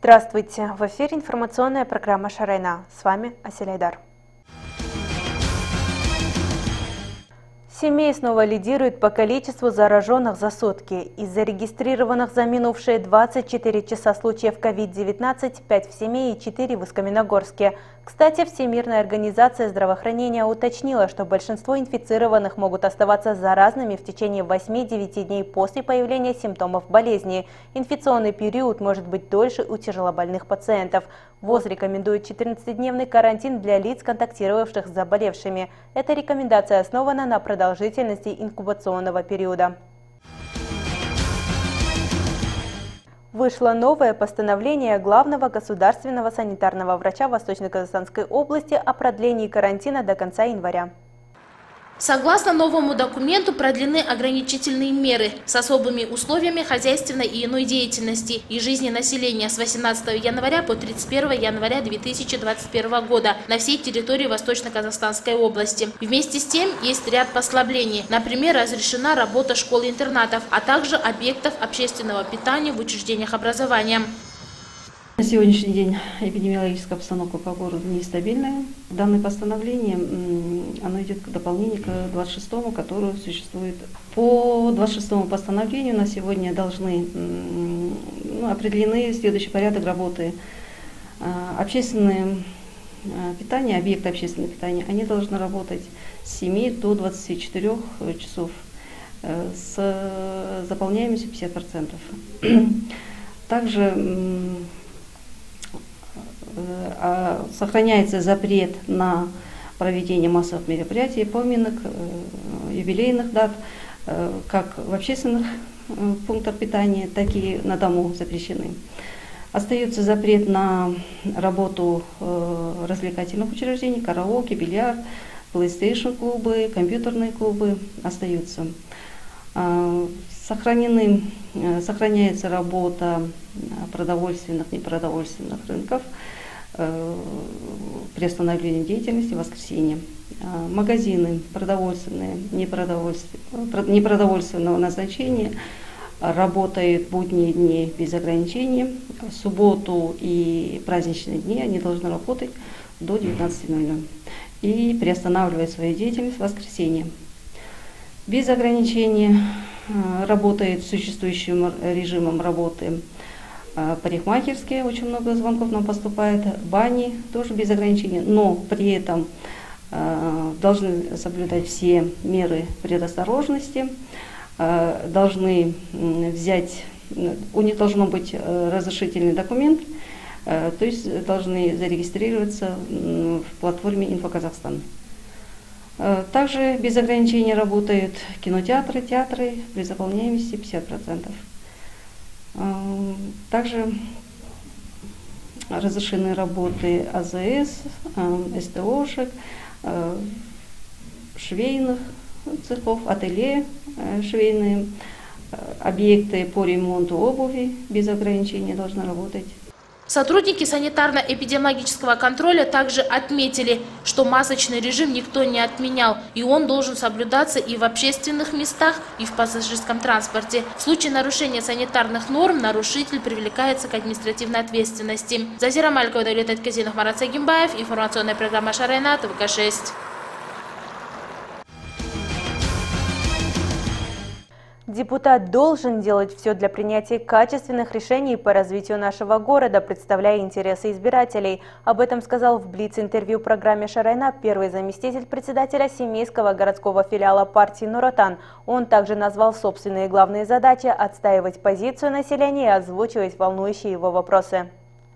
Здравствуйте! В эфире информационная программа «Шарайна». С вами Асель Айдар. Семей снова лидирует по количеству зараженных за сутки. Из зарегистрированных за минувшие 24 часа случаев COVID-19 5 в Семее и 4 в Усть-Каменогорске. Кстати, Всемирная организация здравоохранения уточнила, что большинство инфицированных могут оставаться заразными в течение 8-9 дней после появления симптомов болезни. Инфекционный период может быть дольше у тяжелобольных пациентов. ВОЗ рекомендует 14-дневный карантин для лиц, контактировавших с заболевшими. Эта рекомендация основана на продолжительности инкубационного периода. Вышло новое постановление главного государственного санитарного врача Восточно-Казахстанской области о продлении карантина до конца января. Согласно новому документу, продлены ограничительные меры с особыми условиями хозяйственной и иной деятельности и жизни населения с 18 января по 31 января 2021 года на всей территории Восточно-Казахстанской области. Вместе с тем есть ряд послаблений. Например, разрешена работа школ-интернатов, а также объектов общественного питания в учреждениях образования. На сегодняшний день эпидемиологическая обстановка по городу нестабильная. Данное постановление оно идет к дополнению к 26-му, которое существует. По 26-му постановлению на сегодня должны определены следующий порядок работы. Общественное питание, объекты общественного питания, они должны работать с 7 до 24 часов с заполняемостью 50%. Также сохраняется запрет на проведение массовых мероприятий, поминок, юбилейных дат, как в общественных пунктах питания, так и на дому запрещены. Остается запрет на работу развлекательных учреждений, караоке, бильярд, PlayStation-клубы, компьютерные клубы остаются. Сохраняется работа продовольственных, непродовольственных рынков, приостановление деятельности в воскресенье. Магазины продовольственные, непродовольственного назначения работают в будние дни без ограничений. В субботу и праздничные дни они должны работать до 19:00 и приостанавливать свою деятельность в воскресенье. Без ограничений работает существующим режимом работы парикмахерские, очень много звонков нам поступает, бани тоже без ограничений, но при этом должны соблюдать все меры предосторожности, должны взять, у них должен быть разрешительный документ, то есть должны зарегистрироваться в платформе «Инфо-Казахстан». Также без ограничений работают кинотеатры, театры при заполняемости 50%. Также разрешены работы АЗС, СТОшек, швейных цехов, ателье швейные, объекты по ремонту обуви без ограничений должны работать. Сотрудники санитарно-эпидемиологического контроля также отметили, что масочный режим никто не отменял, и он должен соблюдаться и в общественных местах, и в пассажирском транспорте. В случае нарушения санитарных норм нарушитель привлекается к административной ответственности. Зазира Малькова, Даулет Айтказинов, Марат Сагимбаев, информационная программа «Шарайна», ТВК-6. Депутат должен делать все для принятия качественных решений по развитию нашего города, представляя интересы избирателей. Об этом сказал в блиц-интервью программе «Шарайна» первый заместитель председателя Семейского городского филиала партии «Нур Отан». Он также назвал собственные главные задачи – отстаивать позицию населения и озвучивать волнующие его вопросы.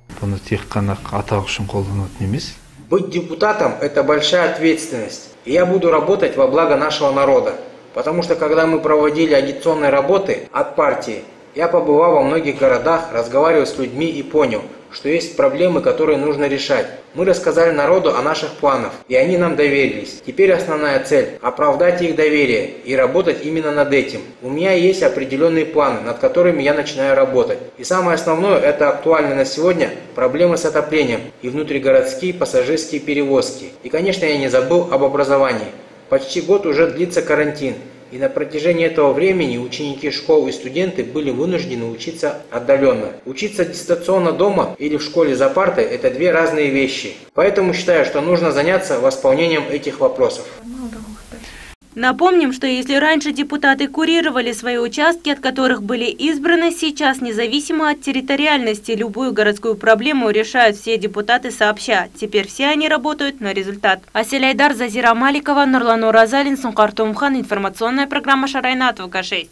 Быть депутатом – это большая ответственность, и я буду работать во благо нашего народа. Потому что когда мы проводили агитационные работы от партии, я побывал во многих городах, разговаривал с людьми и понял, что есть проблемы, которые нужно решать. Мы рассказали народу о наших планах, и они нам доверились. Теперь основная цель – оправдать их доверие и работать именно над этим. У меня есть определенные планы, над которыми я начинаю работать. И самое основное – это актуально на сегодня проблемы с отоплением и внутригородские пассажирские перевозки. И, конечно, я не забыл об образовании. Почти год уже длится карантин. и на протяжении этого времени ученики школ и студенты были вынуждены учиться отдаленно. Учиться дистанционно дома или в школе за партой – это две разные вещи. Поэтому считаю, что нужно заняться восполнением этих вопросов. Напомним, что если раньше депутаты курировали свои участки, от которых были избраны, сейчас, независимо от территориальности, любую городскую проблему решают все депутаты сообща. Теперь все они работают на результат. Асель Айдар, Зазира Маликова, Нурлан Уразалин, Сункар Тумхан. Информационная программа Шарайнат, ВК6.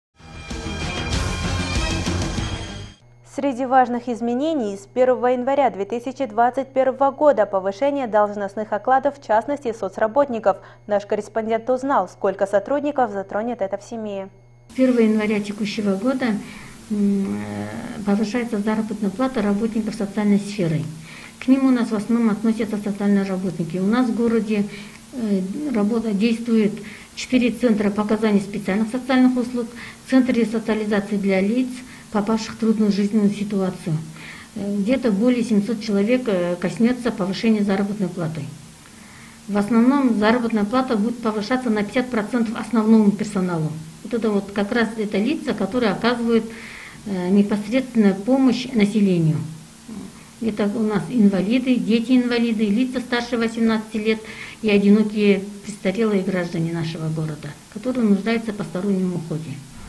Среди важных изменений с 1 января 2021 года повышение должностных окладов, в частности соцработников. Наш корреспондент узнал, сколько сотрудников затронет это в семье. С 1 января текущего года повышается заработная плата работников социальной сферы. К ним у нас в основном относятся социальные работники. У нас в городе действует 4 центра по оказанию специальных социальных услуг, центры социализации для лиц, попавших в трудную жизненную ситуацию. Где-то более 700 человек коснется повышения заработной платы. В основном заработная плата будет повышаться на 50% основному персоналу. Вот это вот как раз это лица, которые оказывают непосредственную помощь населению. Это у нас инвалиды, дети-инвалиды, лица старше 18 лет и одинокие престарелые граждане нашего города, которые нуждаются в постороннем уходе.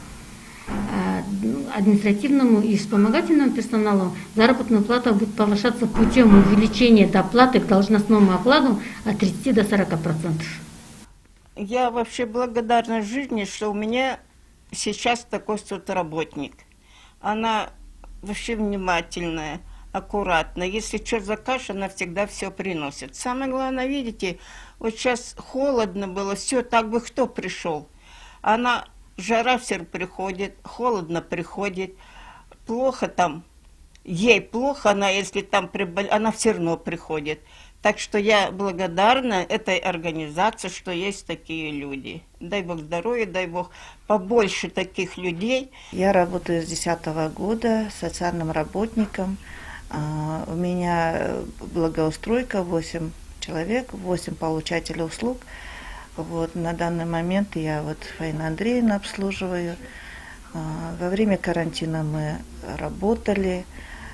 Административному и вспомогательному персоналу заработная плата будет повышаться путем увеличения доплаты к должностному окладу от 30 до 40%. Я вообще благодарна жизни, что у меня сейчас такой соцработник. Она вообще внимательная, аккуратная. Если что закажешь, она всегда все приносит. Самое главное, видите, вот сейчас холодно было, все, так бы кто пришел. Она... Жара все приходит, холодно приходит, плохо там, ей плохо, она если там она все равно приходит. Так что я благодарна этой организации, что есть такие люди. Дай Бог здоровья, дай Бог побольше таких людей. Я работаю с 2010 года социальным работником. У меня благоустройка, 8 человек, 8 получателей услуг. Вот, на данный момент я вот Фаина Андреевна обслуживаю. Во время карантина мы работали.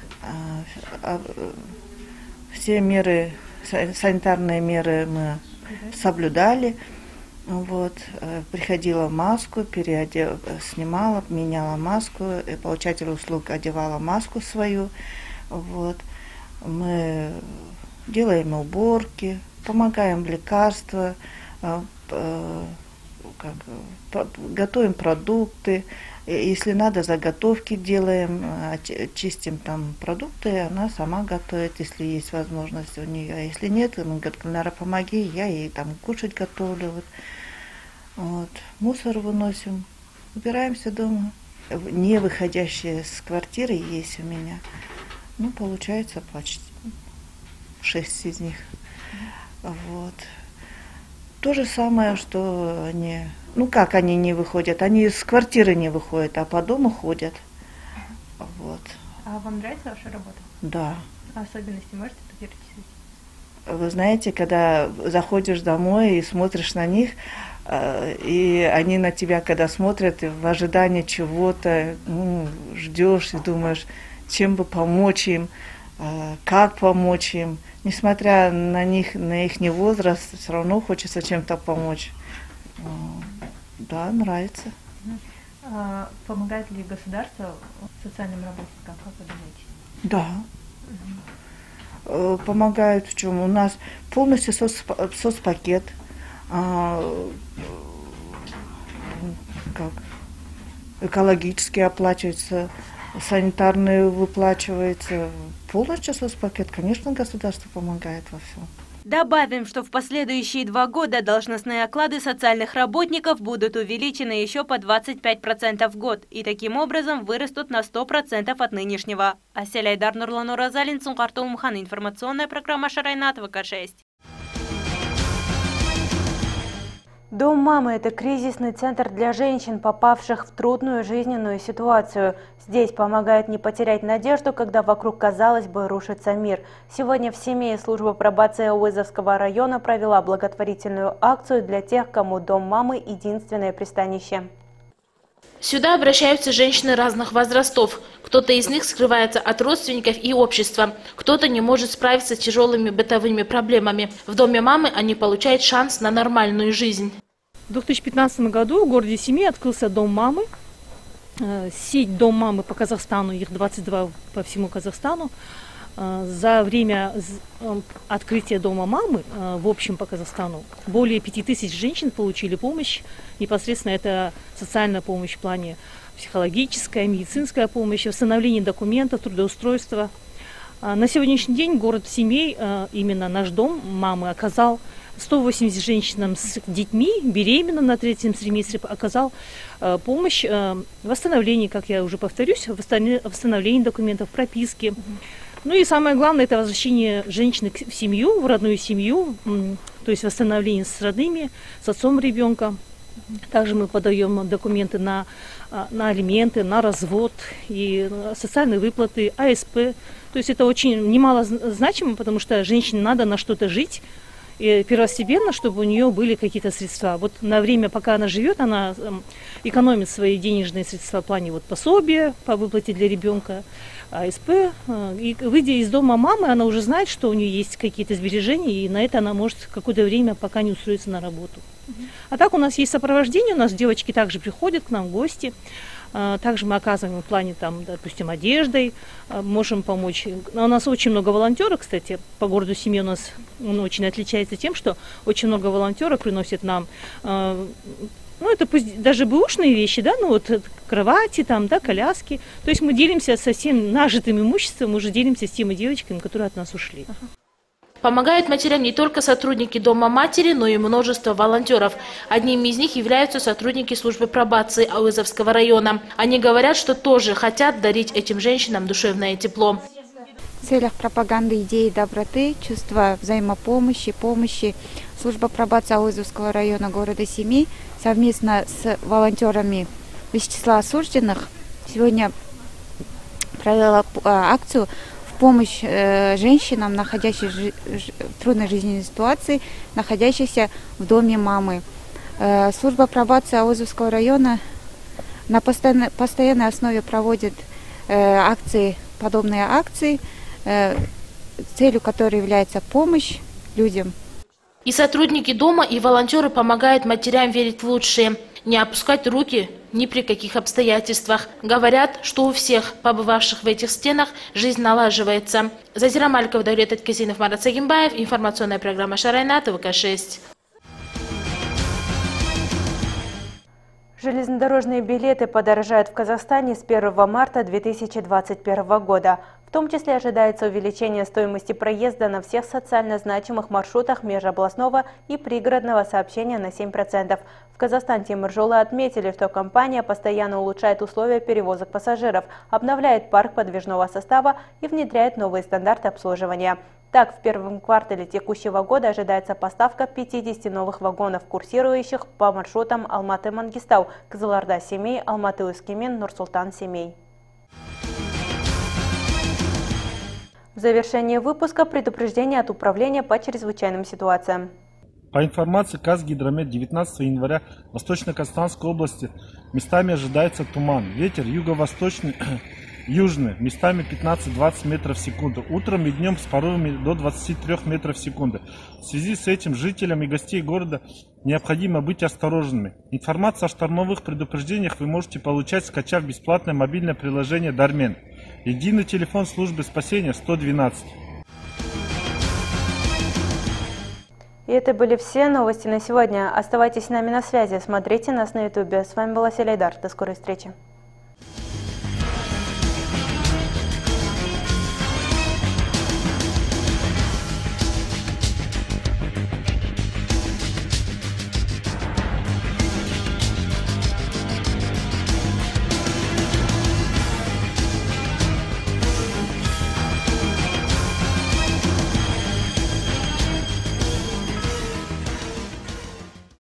Все меры, санитарные меры мы соблюдали. Вот, приходила маску, снимала, меняла маску, и получатель услуг одевала маску свою. Вот. Мы делаем уборки, помогаем лекарства, готовим продукты, если надо, заготовки делаем, чистим там продукты, она сама готовит, если есть возможность у нее, а если нет, мы говорим, наверное, помоги, я ей там кушать готовлю, вот. Мусор выносим, убираемся дома, не выходящие с квартиры есть у меня, ну, получается почти 6 из них, вот. То же самое, что они, ну как они не выходят, они из квартиры не выходят, а по дому ходят. Вот. А вам нравится ваша работа? Да. А особенности можете поделиться? Вы знаете, когда заходишь домой и смотришь на них, и они на тебя, когда смотрят, в ожидании чего-то, ну, ждешь и думаешь, чем бы помочь им, как помочь им. Несмотря на них, на их возраст, все равно хочется чем-то помочь. Да, нравится. Помогает ли государство социальным работникам, как вы думаете? Да. Помогает в чем? У нас полностью соцпакет. Как? Экологически оплачивается, санитарные выплачивается. Полностью соцпакет, конечно, государство помогает во всем. Добавим, что в последующие 2 года должностные оклады социальных работников будут увеличены еще по 25% в год и таким образом вырастут на 100% от нынешнего. Асель Айдар, Нурлан Уразалин, Сункар Тумхан. Информационная программа Шарайнат, ВК6. Дом мамы – это кризисный центр для женщин, попавших в трудную жизненную ситуацию. Здесь помогает не потерять надежду, когда вокруг, казалось бы, рушится мир. Сегодня в Семее служба пробации Ауызовского района провела благотворительную акцию для тех, кому дом мамы – единственное пристанище. Сюда обращаются женщины разных возрастов. Кто-то из них скрывается от родственников и общества. Кто-то не может справиться с тяжелыми бытовыми проблемами. В доме мамы они получают шанс на нормальную жизнь. В 2015 году в городе Семей открылся дом мамы. Сеть дом мамы по Казахстану, их 22 по всему Казахстану. За время открытия дома мамы в общем по Казахстану более 5000 женщин получили помощь. Непосредственно это социальная помощь в плане психологическая, медицинская помощь, восстановление документов, трудоустройства. На сегодняшний день город Семей, именно наш дом мамы, оказал 180 женщинам с детьми, беременным на 3-м триместре, оказал помощь в восстановлении, как я уже повторюсь, восстановлении документов, прописки. Ну и самое главное, это возвращение женщины в семью, в родную семью, то есть восстановление с родными, с отцом ребенка. Также мы подаем документы на алименты, на развод и социальные выплаты, АСП. То есть это очень немало значимо, потому что женщине надо на что-то жить. И первостепенно, чтобы у нее были какие-то средства. Вот на время, пока она живет, она экономит свои денежные средства в плане вот пособия по выплате для ребенка, АСП. И выйдя из дома мамы, она уже знает, что у нее есть какие-то сбережения, и на это она может какое-то время, пока не устроится на работу. А так у нас есть сопровождение, у нас девочки также приходят к нам в гости. Также мы оказываем в плане, там, допустим, одеждой, можем помочь. У нас очень много волонтеров, кстати, по городу Семей у нас он очень отличается тем, что очень много волонтеров приносят нам, ну, это пусть даже бэушные вещи, да, ну, вот кровати, там, да, коляски. То есть мы делимся со всем нажитым имуществом, мы уже делимся с теми девочками, которые от нас ушли. Помогают матерям не только сотрудники Дома матери, но и множество волонтеров. Одними из них являются сотрудники службы пробации Ауызовского района. Они говорят, что тоже хотят дарить этим женщинам душевное тепло. В целях пропаганды идеи доброты, чувства взаимопомощи, помощи служба пробации Ауызовского района города Семей совместно с волонтерами из числа осужденных сегодня провела акцию помощь женщинам, находящимся в трудной жизненной ситуации, находящихся в доме мамы. Служба пробации Ауызовского района на постоянной основе проводит акции, подобные акции, целью которой является помощь людям. И сотрудники дома, и волонтеры помогают матерям верить в лучшее, не опускать руки ни при каких обстоятельствах. Говорят, что у всех, побывавших в этих стенах, жизнь налаживается. Зазира Малькова, Даулет Аткезинов, Марат Сагимбаев. Информационная программа Шарайна, ТВК-6. Железнодорожные билеты подорожают в Казахстане с 1 марта 2021 года. В том числе ожидается увеличение стоимости проезда на всех социально значимых маршрутах межобластного и пригородного сообщения на 7%. В Казахстан Темиржолы отметили, что компания постоянно улучшает условия перевозок пассажиров, обновляет парк подвижного состава и внедряет новые стандарты обслуживания. Так, в первом квартале текущего года ожидается поставка 50 новых вагонов, курсирующих по маршрутам Алматы-Мангистау, Кызылорда-Семей, Алматы-Өскемен, Нур-Султан-Семей. В завершении выпуска предупреждение от Управления по чрезвычайным ситуациям. По информации Казгидромет, 19 января в Восточно-Казахстанской области местами ожидается туман. Ветер юго-восточный, южный, местами 15-20 метров в секунду. Утром и днем с порывами до 23 метров в секунду. В связи с этим жителям и гостей города необходимо быть осторожными. Информацию о штормовых предупреждениях вы можете получать, скачав бесплатное мобильное приложение Дармен. Единый телефон службы спасения 112. И это были все новости на сегодня. Оставайтесь с нами на связи, смотрите нас на YouTube. С вами была Селайдар. До скорой встречи.